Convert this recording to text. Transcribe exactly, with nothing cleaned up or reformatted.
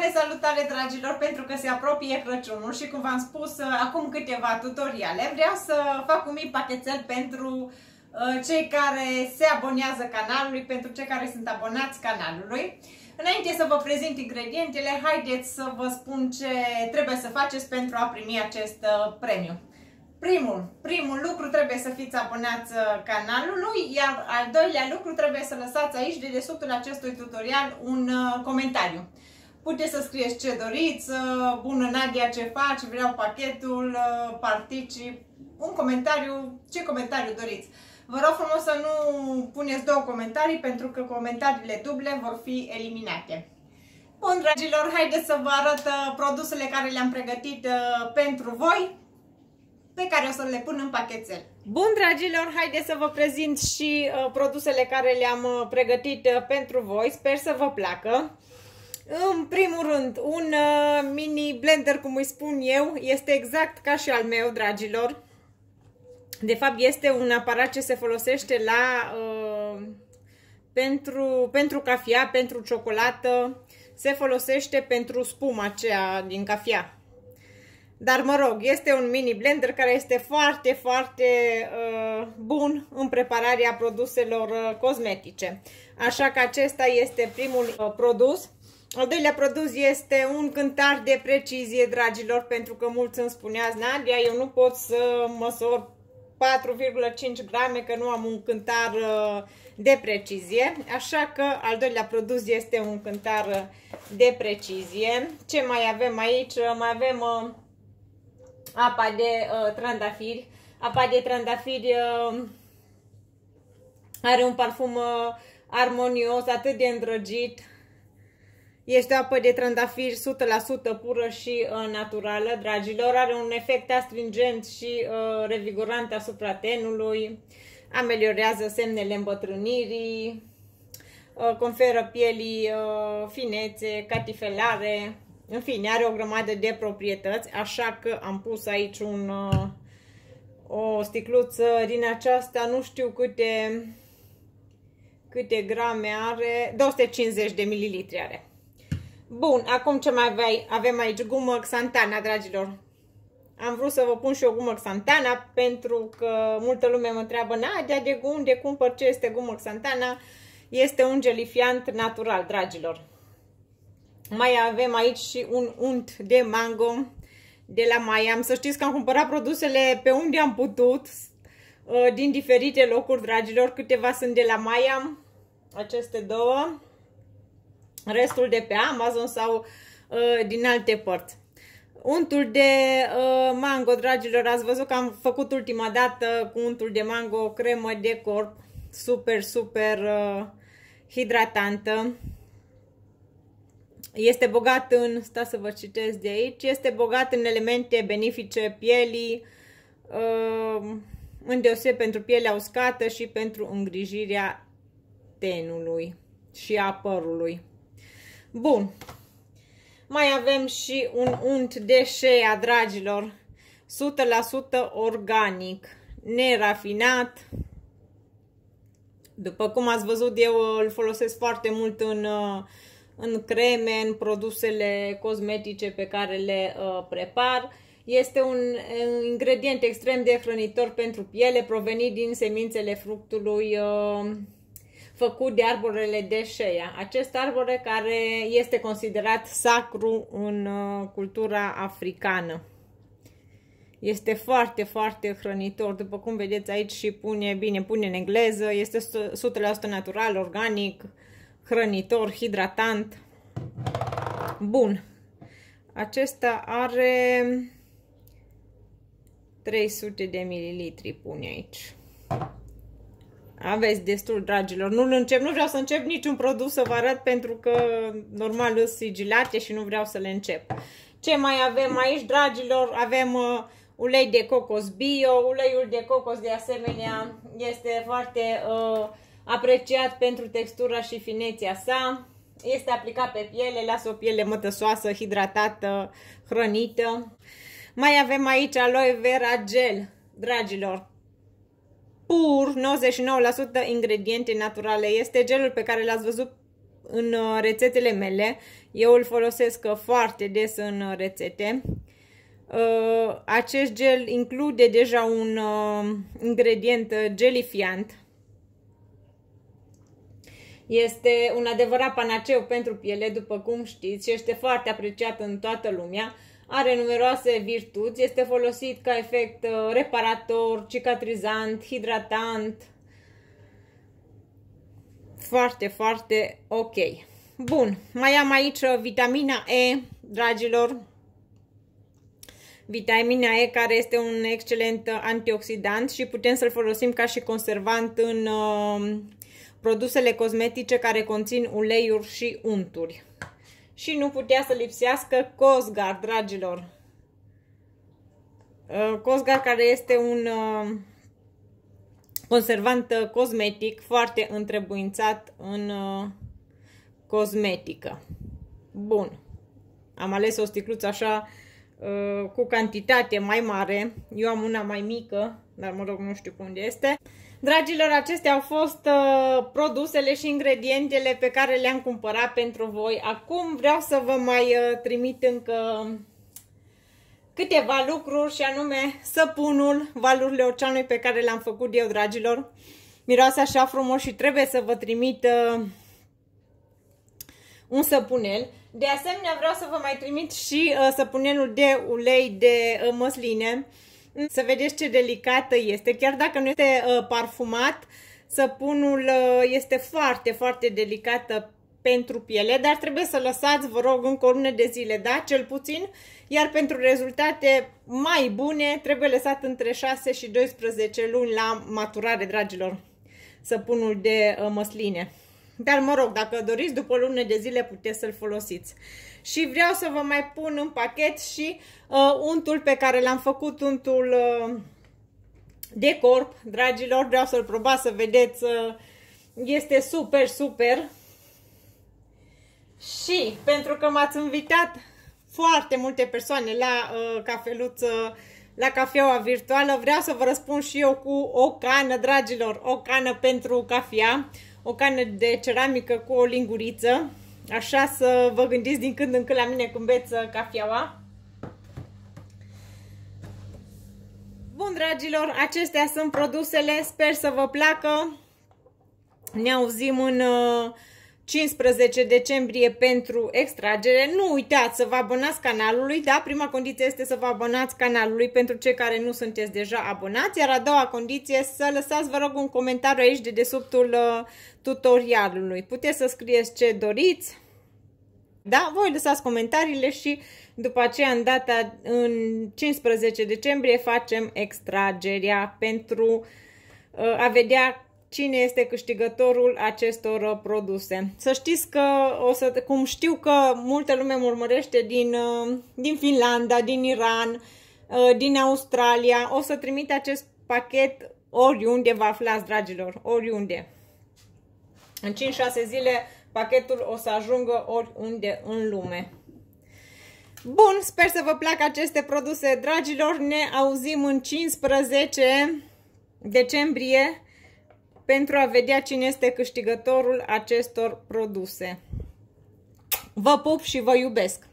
salutare, dragilor, pentru că se apropie Crăciunul și, cum v-am spus acum câteva tutoriale, vreau să fac un mic pachetel pentru uh, cei care se abonează canalului, pentru cei care sunt abonați canalului. Înainte să vă prezint ingredientele, haideți să vă spun ce trebuie să faceți pentru a primi acest uh, premiu. Primul, primul lucru, trebuie să fiți abonați canalului, iar al doilea lucru, trebuie să lăsați aici, de dedesubtul acestui tutorial, un uh, comentariu. Puteți să scrieți ce doriți, uh, bună Nadia, ce faci, vreau pachetul, uh, particip, un comentariu, ce comentariu doriți. Vă rog frumos să nu puneți două comentarii, pentru că comentariile duble vor fi eliminate. Bun, dragilor, haideți să vă arăt uh, produsele care le-am pregătit uh, pentru voi, pe care o să le pun în pachetel. Bun, dragilor, haideți să vă prezint și uh, produsele care le-am uh, pregătit uh, pentru voi. Sper să vă placă. În primul rând, un uh, mini blender, cum îi spun eu, este exact ca și al meu, dragilor. De fapt, este un aparat ce se folosește la uh, pentru, pentru cafea, pentru ciocolată. Se folosește pentru spuma aceea din cafea. Dar mă rog, este un mini blender care este foarte, foarte uh, bun în prepararea produselor uh, cosmetice. Așa că acesta este primul uh, produs. Al doilea produs este un cântar de precizie, dragilor, pentru că mulți îmi spuneați, Nadia, eu nu pot să măsor patru virgulă cinci grame, că nu am un cântar uh, de precizie. Așa că al doilea produs este un cântar uh, de precizie. Ce mai avem aici? Mai avem... Uh, apa de uh, trandafiri. Apa de trandafiri uh, are un parfum uh, armonios, atât de îndrăgit. Este o apă de trandafiri o sută la sută pură și uh, naturală, dragilor. Are un efect astringent și uh, revigorant asupra tenului. Ameliorează semnele îmbătrânirii. Uh, conferă pielii uh, finețe, catifelare. În fine, are o grămadă de proprietăți, așa că am pus aici un, o sticluță din aceasta, nu știu câte, câte grame are, două sute cincizeci de mililitri are. Bun, acum ce mai avem? Avem aici gumă Xantana, dragilor. Am vrut să vă pun și o gumă Xantana, pentru că multă lume mă întreabă, Nadia, de unde cumpăr, ce este gumă Xantana? Este un gelifiant natural, dragilor. Mai avem aici și un unt de mango de la Maiam. Să știți că am cumpărat produsele pe unde am putut, din diferite locuri, dragilor. Câteva sunt de la Maiam, aceste două. Restul de pe Amazon sau din alte părți. Untul de mango, dragilor, ați văzut că am făcut ultima dată cu untul de mango o cremă de corp. Super, super hidratantă. Este bogat în, stați să vă citesc de aici, este bogat în elemente benefice pielii, îndeoseb pentru pielea uscată și pentru îngrijirea tenului și a părului. Bun. Mai avem și un unt de shea, dragilor, o sută la sută organic, nerafinat. După cum ați văzut, eu îl folosesc foarte mult în... în creme, în produsele cosmetice pe care le uh, prepar. Este un uh, ingredient extrem de hrănitor pentru piele, provenit din semințele fructului uh, făcut de arborele de shea. Acest arbore care este considerat sacru în uh, cultura africană. Este foarte, foarte hrănitor, după cum vedeți aici și pune, bine, pune în engleză, este o sută la sută natural, organic, hrănitor, hidratant. Bun. Acesta are trei sute de mililitri, pune aici. Aveți destul, dragilor. Nu încep, nu vreau să încep niciun produs să vă arăt, pentru că normal sunt sigilate și nu vreau să le încep. Ce mai avem aici, dragilor? Avem uh, ulei de cocos bio. Uleiul de cocos, de asemenea, este foarte uh, apreciat pentru textura și finețea sa. Este aplicat pe piele, lasă o piele mătăsoasă, hidratată, hrănită. Mai avem aici aloe vera gel, dragilor. Pur, nouăzeci și nouă la sută ingrediente naturale. Este gelul pe care l-ați văzut în rețetele mele. Eu îl folosesc foarte des în rețete. Acest gel include deja un ingredient gelifiant. Este un adevărat panaceu pentru piele, după cum știți, și este foarte apreciat în toată lumea. Are numeroase virtuți, este folosit ca efect reparator, cicatrizant, hidratant. Foarte, foarte ok. Bun, mai am aici vitamina E, dragilor. Vitamina E care este un excelent antioxidant și putem să-l folosim ca și conservant în uh, produsele cosmetice care conțin uleiuri și unturi. Și nu putea să lipsească Cosgard, dragilor. Uh, Cosgard care este un uh, conservant cosmetic foarte întrebuințat în uh, cosmetică. Bun. Am ales o sticluță așa uh, cu cantitate mai mare. Eu am una mai mică, dar mă rog, nu știu pe unde este. Dragilor, acestea au fost uh, produsele și ingredientele pe care le-am cumpărat pentru voi. Acum vreau să vă mai uh, trimit încă câteva lucruri, și anume săpunul Valurile Oceanului pe care l-am făcut eu, dragilor. Miroase așa frumos și trebuie să vă trimit uh, un săpunel. De asemenea, vreau să vă mai trimit și uh, săpunelul de ulei de uh, măsline. Să vedeți ce delicată este. Chiar dacă nu este uh, parfumat, săpunul uh, este foarte, foarte delicată pentru piele, dar trebuie să lăsați, vă rog, încă o lună de zile, da? Cel puțin. Iar pentru rezultate mai bune, trebuie lăsat între șase și doisprezece luni la maturare, dragilor, săpunul de uh, măsline. Dar, mă rog, dacă doriți, după o lună de zile puteți să-l folosiți. Și vreau să vă mai pun în pachet și uh, untul pe care l-am făcut, untul uh, de corp, dragilor. Vreau să-l probați să vedeți. Uh, este super, super. Și pentru că m-ați invitat foarte multe persoane la uh, cafeluță, la cafeaua virtuală, vreau să vă răspund și eu cu o cană, dragilor. O cană pentru cafea. O cană de ceramică cu o linguriță. Așa să vă gândiți din când în când la mine când beți cafeaua. Bun, dragilor, acestea sunt produsele. Sper să vă placă. Ne auzim în cincisprezece decembrie pentru extragere. Nu uitați să vă abonați canalului, da? Prima condiție este să vă abonați canalului pentru cei care nu sunteți deja abonați, iar a doua condiție să lăsați, vă rog, un comentariu aici de desubtul uh, tutorialului. Puteți să scrieți ce doriți, da? Voi lăsați comentariile și după aceea în data în cincisprezece decembrie facem extragerea pentru uh, a vedea cine este câștigătorul acestor produse. Să știți că, o să, cum știu că multă lume mă urmărește din, din Finlanda, din Iran, din Australia, o să trimit acest pachet oriunde vă aflați, dragilor, oriunde. În cinci șase zile pachetul o să ajungă oriunde în lume. Bun, sper să vă placă aceste produse, dragilor. Ne auzim în cincisprezece decembrie pentru a vedea cine este câștigătorul acestor produse. Vă pup și vă iubesc!